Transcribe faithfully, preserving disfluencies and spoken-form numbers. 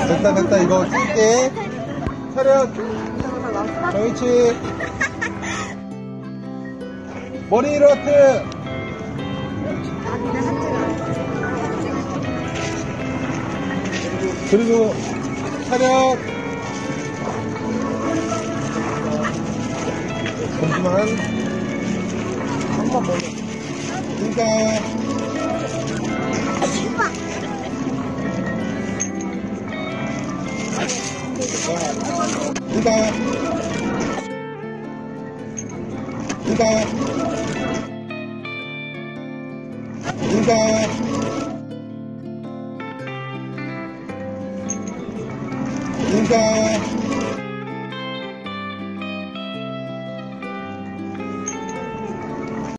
됐다 됐다 이거 찍을게. 차렷. 정위치. 머리 위로 하트. 그리고 차렷. 잠시만. 한번 먹어. 그러니까. 그러니까. 그러니까. 그러니까. 그러니까.